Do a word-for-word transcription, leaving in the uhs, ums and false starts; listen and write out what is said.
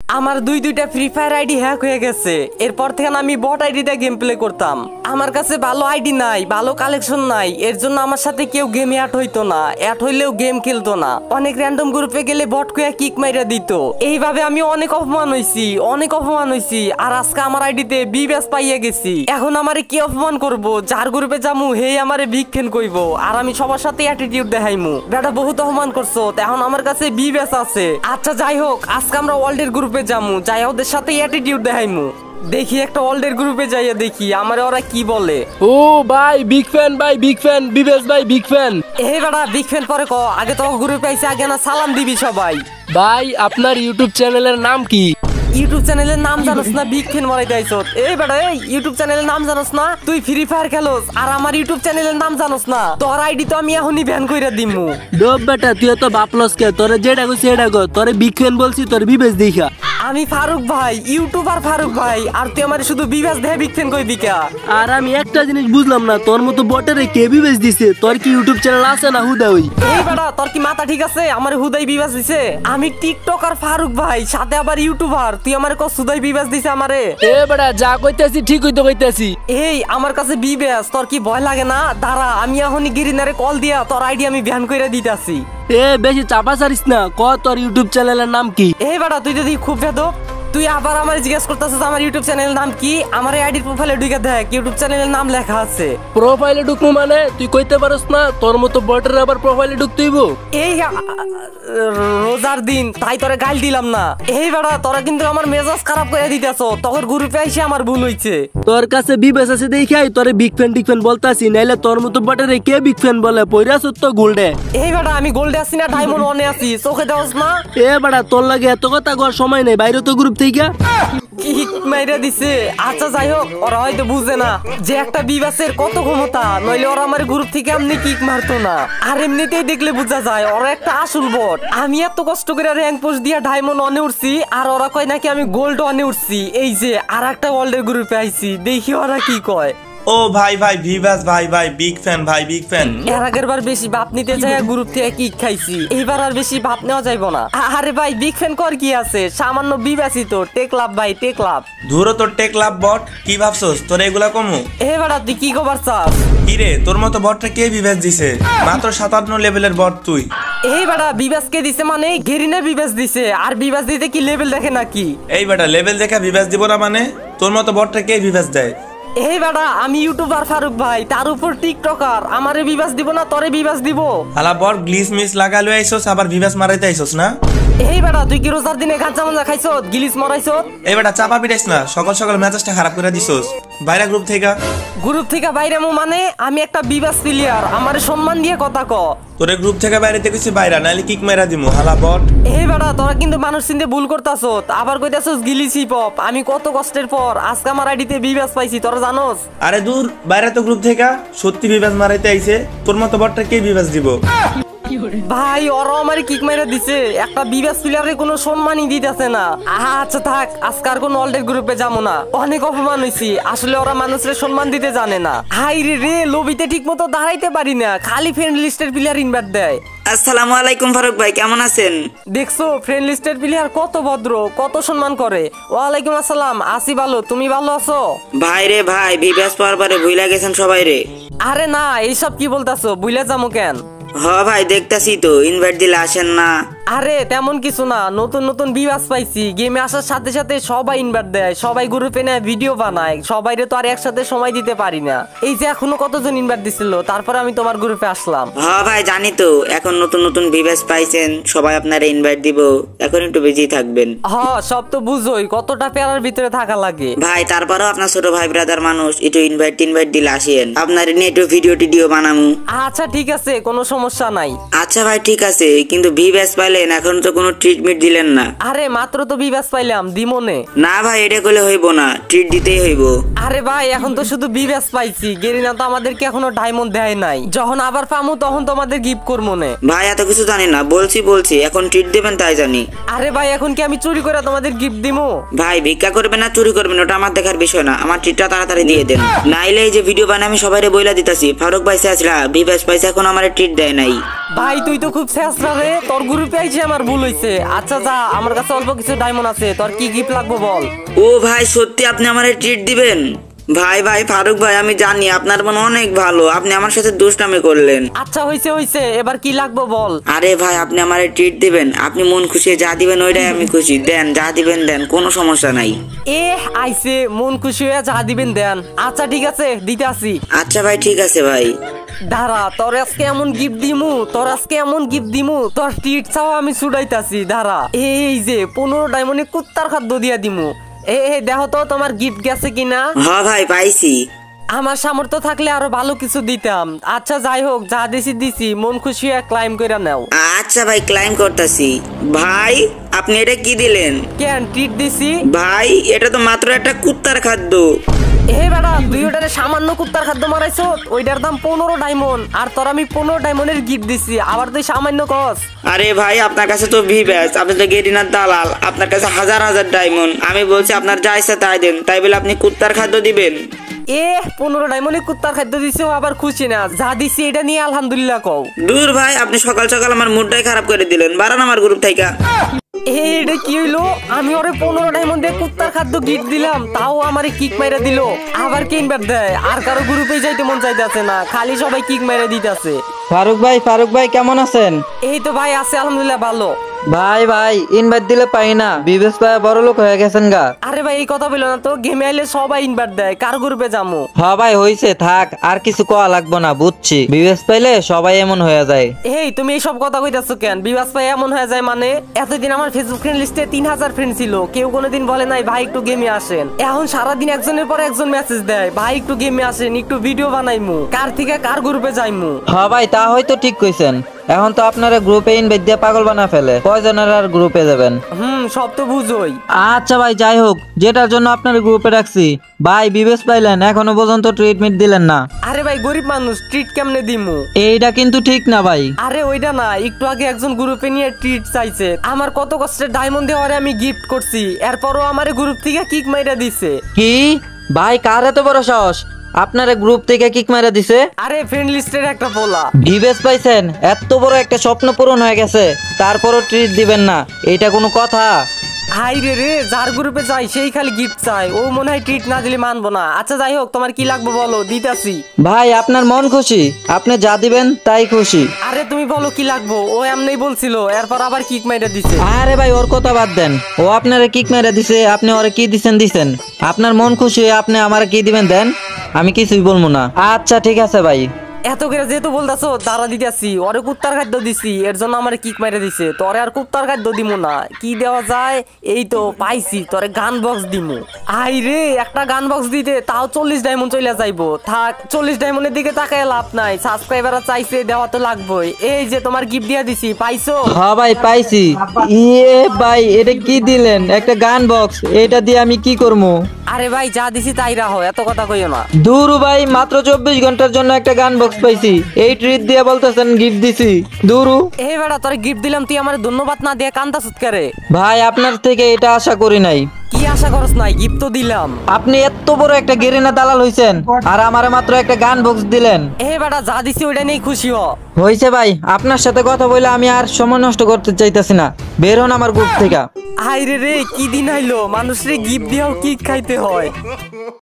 আমার দুই দুইটা ফ্রি ফায়ার আইডি হ্যাক হয়ে গেছে। এরপর থেকে আমি বট আইডিতে গেম প্লে করতাম। আমার কাছে ভালো আইডি নাই, ভালো কালেকশন নাই, এর জন্য আমার সাথে কেউ গেমে অ্যাড হইতো না, অ্যাড হইলেও গেম খেলতো না। অনেক র্যান্ডম গ্রুপে গেলে বট কয়া কিক মাইরা দিত। এইভাবে আমি অনেক অপমান হইছি, অনেক অপমান হইছি। আর আজকে আমার আইডিতে বি ব্যাচ পাইয়া গেছি। এখন আমারে কি অপমান করব? যার গ্রুপে যামু হেই আমারে বিগ ফ্যান কইব, আর আমি সবার সাথে অ্যাটিটিউড দেখাইমু। বেটা বহুত অপমান করছো, এখন আমার কাছে বি ব্যাচ আছে। আচ্ছা যাই হোক, আজকে আমরা ওয়ার্ল্ডের গ্রুপে যামু, যাই ওদের সাথে অ্যাটিটিউড দেখাইমু। দেখি একটা ওয়ার্ল্ডের গ্রুপে যাইয়া দেখি আমারে ওরা কি বলে। ও ভাই বিগ ফ্যান, ভাই বিগ ফ্যান, বিবেশ ভাই বিগ ফ্যান। এ বেটা বিগ ফ্যান পরে ক, আগে তো গ্রুপে আইছে, আগে না সালাম দিবি সবাই। ভাই আপনার ইউটিউব চ্যানেলের নাম কি? ইউটিউব চ্যানেলের নাম জানোস না? বিগ ফ্যান মারাই দাইছত। এই বেটা এই ইউটিউব চ্যানেলের নাম জানোস না? তুই ফ্রি ফায়ার খেলোস আর আমার ইউটিউব চ্যানেলের নাম জানোস না? তোর আইডি তো আমি এখনই ব্যান কইরা দিমু। ডব বেটা তুই তো বাপলস কে, তোরে যেটা কইছি সেটা কর। তোরে বিগ ফ্যান বলছি, তোর বিবেশ দেখা। আমি ফারুক ভাই, ইউটিউবার ফারুক ভাই, আর তুই আমার শুধু বিবেশ দেহে বিগ ফ্যান কইবি কা? আর আমি একটা জিনিস বুঝলাম না, তোর মতো বটেরে কে বিবেশ দিছে? তোর কি ইউটিউব চ্যানেল আছে না হুদা ওই? এই বেটা তোর কি মাথা ঠিক আছে? আমার হুদাই বিবেশ দিছে? আমি টিকটকার ফারুক ভাই, সাথে আবার ইউটিউবার, তুই আমার কস হুদাই বিবেশ দিছে আমারে? এ বেটা যা কইতাছি ঠিক হইতো কইতাছি। এই আমার কাছে বিবেশ, তোর কি ভয় লাগে না? দাঁড়া আমি এখনই গিরিনারে কল দিয়া তোর আইডি আমি ব্যান কইরা দিতাছি। এ বেশি চাপা সারিস না, ক তোর ইউটিউব চ্যানেলের নাম কি? এই বেটা তুই যদি খুব বেদব, তুই আবার আমার জিজ্ঞেস করতেছিস আমার ইউটিউব চ্যানেলের নাম কি? আমার আইডি প্রোফাইলে ঢুকে দেখ, ইউটিউব চ্যানেলের নাম লেখা আছে। প্রোফাইলে ঢুকবো মানে তুই কইতে পারস না তোর মতো বটের আবার প্রোফাইলে ঢুকতে হইব? এই রোজার দিন তাই তোরে গাল দিলাম না। এই বেটা তোরা কিন্তু আমার মেজাজ খারাপ করে দিতেছ, তোর গ্রুপে আইসে আমার ভুল হইছে। তোর কাছে বিবেশ আছে দেখাই তোরে বিগ ফ্যান টিক ফ্যান বলতাছি, নাইলে তোর মতো বটের কে বিগ ফ্যান বলে? পয়রাছ তো গোল্ডে। এই বেটা আমি গোল্ডে আছি না ডায়মন্ড ওয়ানে আছি, চোখে দেওয়াস না? এ বেটা তোর লাগে এত কথা কর সময় নেই, বাইরে তো গ্রুপ থেকে কিক মাইরা দিছে। আচ্ছা যাই হোক, ওরা হয়তো বুঝে না যে একটা বিবাসের কত ক্ষমতা, নইলে ওরা আমার গ্রুপ থেকে এমনি কিক মারতো না। আর এমনিতেই দেখলে বোঝা যায় ওরা একটা আসল বট। আমি এত কষ্ট করে র্যাঙ্ক পোস্ট দিয়ে ডায়মন্ড ওয়ানে উঠছি, আর ওরা কয় নাকি আমি গোল্ড ওয়ানে উঠছি। এই যে আর একটা ওয়ার্ল্ডের গ্রুপে আইছি, দেখি ওরা কি কয়। ও ভাই ভাই ভিভাস ভাই ভাই বিগ ফ্যান ভাই বিগ ফ্যান। এর আগের বার বেশি বাপ নিতে যাই গ্রুপ থেকে কিক খাইছি, এইবার আর বেশি বাপ নেওয়া যাইবো না। আরে ভাই বিগ ফ্যান কর কি আছে, সামান্য বিবাসি তো টেক লাভ ভাই টেক লাভ। ধুরো তোর টেক লাভ বট, কি ভাবছস তোর এগুলা কমু? এ বেটা তুই কি খবর চাস? কি রে তোর মতো বটটা কে বিবেশ দিছে? মাত্র সাতান্ন লেভেলের বট তুই। এই বেটা বিবাস কে দিছে মানে? গেরিনা বিবাস দিছে। আর বিবাস দিতে কি লেভেল দেখে নাকি? এই বেটা লেভেল দেখা বিবেশ দিব না মানে? তোর মতো বটটা কে বিবেশ দেয়? এই বেটা আমি ইউটিউবার ফারুক ভাই, তার উপর টিকটকার, আমারে বিবাস দিব না তোরে বিবাস দিব? হালা বট গ্লিচ মিস লাগা লই আইছস, আবার বিবেশ মারাইতে আইছস না? এই বেটা তুই কি রোজার দিনে গাঁজা মাজা খাইছস, গিলিস মরাইছস? এই বেটা চাপা পিটাইস না, সকাল সকাল মেজাজটা খারাপ করে দিছস। বাইরে গ্রুপ থেকে গ্রুপ থেকে বাইরে মু মানে? আমি একটা বিবাস প্লেয়ার, আমারে সম্মান দিয়ে কথা ক। তোরে গ্রুপ থেকে বাইরে দেখেছি বাইরা, নাইলে কিক মাইরা দিমু হালা বট। এই বেটা তোরা কিন্তু মানুষ চিনতে ভুল করতাছস, আবার কইতাছস গিলিস হিপ হপ। আমি কত কষ্টের পর আজকে আমার আইডিতে বিবাস পাইছি, তোরা জানোস? আরে দূর, বাইরে তো গ্রুপ থেকে সত্যি বিবাস মারাইতে আইছে, তোর মতো বটটা কে বিবাস দিব? ভাই ওরা আমার কিক মাইরা দিছে, একটা বিবাস প্লেয়ারের কোনো সম্মানই দিতেছে না। আচ্ছা থাক, আজকার কোন ওয়ার্ল্ডের গ্রুপে যাবো না, অনেক অপমান হইছি। আসলে ওরা মানুষের সম্মান দিতে জানে না। হাই রে রে, লবিতে ঠিক মতো দাঁড়াইতে পারি না, খালি ফ্রেন্ড লিস্টের প্লেয়ার ইনভাইট দেয়। আসসালামু আলাইকুম ফারুক ভাই, কেমন আছেন? দেখছো ফ্রেন্ড লিস্টের প্লেয়ার কত ভদ্র, কত সম্মান করে। ওয়ালাইকুম আসসালাম, আসি ভালো, তুমি ভালো আছো? ভাই রে ভাই, বিবাস পরবারে ভুইলা গেছেন সবাই রে। আরে না, এইসব কি বলতাছো, বুইলা যামু কেন? হ ভাই দেখতাছি তো, ইনভাইট দিলে আসেন না। আরে তেমন কিছু না, নতুন নতুন বিবাস পাইছি, গেমে আসার সাথে সাথে সবাই ইনভাইট দেয়, সবাই গ্রুপে নেয়, ভিডিও বানায়, সবাইরে তো আর একসাথে সময় দিতে পারি না। এই যে এখনো কতজন ইনভাইট দিছিল, তারপরে আমি তোমার গ্রুপে আসলাম। হ্যাঁ ভাই জানি তো, এখন নতুন নতুন বিবাস পাইছেন, সবাই আপনারা ইনভাইট দিব, এখন একটু বিজি থাকবেন। হ্যাঁ সব তো বুঝোই, কতটা প্যারার ভিতরে থাকা লাগে। ভাই তারপরেও আপনার ছোট ভাই ব্রাদার মানুষ, একটু ইনভাইট ইনভাইট দিলে আসেন, আপনার নিয়ে একটু ভিডিও টিডিও বানামু। আচ্ছা ঠিক আছে, কোনো সমস্যা নাই। আচ্ছা ভাই ঠিক আছে, কিন্তু বিবাস পাইলেন, এখন তো কোনো ট্রিটমেন্ট দিলেন না। আরে মাত্র তো বিবাস পাইলাম, দিমনে। না ভাই এটা করলে হইব না, ট্রিট দিতেই হইব। আরে ভাই এখন তো শুধু বিবাস পাইছি, গেরিনা তো আমাদেরকে এখনো ডায়মন্ড দেয় নাই, যখন আবার পামু তখন তোমাদের গিফট করবো মনে। ভাই এত কিছু জানি না, বলছি বলছি এখন ট্রিট দেবেন তাই জানি। আরে ভাই এখন কি আমি চুরি করে তোমাদের গিফট দিমু? ভাই ভিক্ষা করবেন না চুরি করবেন ওটা আমার দেখার বিষয় না, আমার ট্রিটটা তাড়াতাড়ি দিয়ে দেন, নাইলে এই যে ভিডিও বানাই আমি সবাইরে বইলা দিতাছি ফারুক ভাই শেষরা বিবাস পাইছে, এখন আমার ট্রিট দেয় নাই। ভাই তুই তো খুব শেষরা রে, তোর গ্রুপে পাইছি আমার ভুল হইছে। আচ্ছা যা, আমার কাছে অল্প কিছু ডায়মন্ড আছে, তোর কি গিফট লাগবে বল। ও ভাই সত্যি আপনি আমারে ট্রিট দিবেন? ভাই ভাই ফারুক ভাই আমি জানি আপনার মন অনেক ভালো, আপনি আমার সাথে দুষ্টামি করলেন। আচ্ছা হইছে হইছে, এবার কি লাগবে বল। আরে ভাই আপনি আমারে ট্রিট দিবেন, আপনি মন খুশি যা দিবেন ওইটাই আমি খুশি, দেন যা দিবেন দেন, কোনো সমস্যা নাই। এ আইছে মন খুশি হয়ে যা দিবেন দেন। আচ্ছা ঠিক আছে দিতে আসি। আচ্ছা ভাই ঠিক আছে ভাই। দাঁড়া, তোর আজকে এমন গিফট দিমু, তোর আজকে এমন গিফট দিমু, তোর টিট চাও আমি ছুটাইতাছি। দাঁড়া, এই যে পনেরো ডায়মন্ডে কুত্তার খাদ্য দিয়া দিমু। এ দেখো তো তোমার গিফট গেছে কিনা। হ্যাঁ ভাই পাইছি। আমার সামর্থ্য থাকলে আরো ভালো কিছু দিতাম। আচ্ছা যাই হোক, যা দিছি দিছি, মন খুশি হয়ে ক্লাইম করে নাও। আচ্ছা ভাই ক্লাইম করতেছি। ভাই আপনি এটা কি দিলেন? কেন ট্রিট দিছি? ভাই এটা তো মাত্র একটা কুত্তার খাদ্য। এ বেটা, তুই ওটারে সামান্য কুত্তার খাদ্য মারাইছ, ওইটার দাম পনেরো ডায়মন্ড, আর তোর আমি পনেরো ডায়মন্ডের গিফট দিছি, আবার তুই সামান্য কস। আরে ভাই আপনার কাছে তো ভি ব্যাস, আপনি তো গেরিনার দালাল, আপনার কাছে হাজার হাজার ডায়মন্ড, আমি বলছি আপনার যা ইচ্ছা তাই দেন, তাই বলে আপনি কুত্তার খাদ্য দিবেন? এ পনেরো ডায়মন্ডে কুত্তার খাদ্য দিছি, আবার খুশি না? যা দিছি এটা নিয়ে আলহামদুলিল্লাহ কও। দূর ভাই, আপনি সকাল সকাল আমার মুডটাই খারাপ করে দিলেন, বাড়ান আমার গ্রুপ থেকে। এটা কি হইলো? আমি ওরে পনেরো ডায়মন্ড দিয়ে কুত্তার খাদ্য গিফট দিলাম, তাও আমারে কিক মাইরা দিল। আবার কিনবার দেয়, আর কারো গ্রুপে যাইতে মন চাইতেছে না, খালি সবাই কিক মাইরা দিতেছে। ফারুক ভাই ফারুক ভাই কেমন আছেন? এই তো ভাই আছে আলহামদুলিল্লাহ ভালো। ভাই ভাই ইনভাইট দিলে পাই না, বিবেশ ভাই বড় লোক হয়ে গেছেন গা। আরে ভাই এই কথা বলো না তো, গেমে আইলে সবাই ইনভাইট দেয়, কার গ্রুপে যামু? হ্যাঁ ভাই হইছে, থাক আর কিছু কোয়া লাগবো না, বুঝছি। বিবেশ পাইলে সবাই এমন হয়ে যায়। এই তুমি এইসব কথা কইতাছো কেন? বিবাস ভাই এমন হয়ে যায় মানে? এতদিন আমার ফেসবুক ফ্রেন্ড লিস্টে তিন হাজার ফ্রেন্ড ছিল, কেউ কোনোদিন বলে নাই ভাই একটু গেমে আসেন। এখন সারাদিন একজনের পর একজন মেসেজ দেয়, ভাই একটু গেমে আসেন, একটু ভিডিও বানাইমু, কার থেকে কার গ্রুপে যাইমু। হ্যাঁ ভাই তা হয়তো ঠিক কইছেন, এখন তো আপনারা গ্রুপে ইনভাইট দিয়ে পাগল বানা ফেলে, কয়জনের আর গ্রুপে যাবেন? হুম সব তো বুঝোই। আচ্ছা ভাই যাই হোক, যেটার জন্য আপনার গ্রুপে রাখছি, ভাই বিবেশ পাইলেন এখনো পর্যন্ত ট্রিটমেন্ট দিলেন না। আরে ভাই গরিব মানুষ, ট্রিট কেমনে দিমু? এইটা কিন্তু ঠিক না ভাই। আরে ওইটা না, একটু আগে একজন গ্রুপে নিয়ে ট্রিট চাইছে, আমার কত কষ্টের ডায়মন্ড দিয়ে ওরে আমি গিফট করছি, এরপরও আমার গ্রুপ থেকে কিক মাইরা দিছে। কি ভাই, কার এত বড় সাহস আপনার গ্রুপ থেকে কিক মারা দিছে? আরে ফ্রেন্ড লিস্টের একটা পোলা। বিবেশ পাইছেন, এত বড় একটা স্বপ্ন পূরণ হয়ে গেছে, তারপরও ট্রিট দিবেন না, এটা কোনো কথা? হাই রে রে, যার গ্রুপে যাই সেই খালি গিফট চাই, ও মনে হয় ট্রিট না দিলে মানবো না। আচ্ছা যাই হোক, তোমার কি লাগবে বলো, দিতাছি। ভাই আপনার মন খুশি, আপনি যা দিবেন তাই খুশি। আরে তুমি বলো কি লাগবো, ও এমনি বলছিল, এরপর আবার কিক মাইরা দিছে। আরে ভাই ওর কথা বাদ দেন, ও আপনারে কিক মেরে দিছে, আপনি ওরে কি দিছেন দিছেন, আপনার মন খুশি হয়ে আপনি আমার কি দিবেন দেন, আমি কিছুই বলবো না। আচ্ছা ঠিক আছে ভাই। এত করে যেহেতু বলতেছো, দাঁড়া দিতেছি। ওরে কুত্তার খাদ্য দিছি, এর জন্য আমার কিক মেরে দিছে, তোরে আর কুত্তার খাদ্য দিমু না। কি দেওয়া যায়? এই তো পাইছি, তোরে গান বক্স দিমু। আই রে, একটা গান বক্স দিতে তাও চল্লিশ ডায়মন্ড চলে যাইবো। থাক, চল্লিশ ডায়মন্ডের দিকে তাকায় লাভ নাই, সাবস্ক্রাইবার চাইছে, দেওয়া তো লাগবেই। এই যে তোমার গিফট দিয়া দিছি, পাইছো? হ্যাঁ ভাই পাইছি। ইয়ে ভাই এটা কি দিলেন, একটা গান বক্স, এটা দিয়ে আমি কি করবো? আরে ভাই যা দিছি তাই রাখো, এত কথা কইও না। দূর ভাই, মাত্র চব্বিশ ঘন্টার জন্য একটা গান বক্স পাইছি, এই ট্রিট দিয়ে বলতেছেন গিফট দিছি? দূরু এই বেটা, তোরে গিফট দিলাম, তুই আমার ধন্যবাদ না দিয়ে কান্দা সুৎকারে। ভাই আপনার থেকে এটা আশা করি নাই। কি আশা করছ নাই? গিফট তো দিলাম। আপনি এত বড় একটা গেরিনা দালাল হইছেন, আর আমারে মাত্র একটা গান বক্স দিলেন। এই বেটা যা দিছি ওইটা নিয়ে খুশি হ। হইছে ভাই, আপনার সাথে কথা বলে আমি আর সময় নষ্ট করতে চাইতাছি না, বের হন আমার গ্রুপ থেকে। আইরে রে, কি দিন আইলো, মানুষরে গিফট দিয়েও কি খাইতে হয়।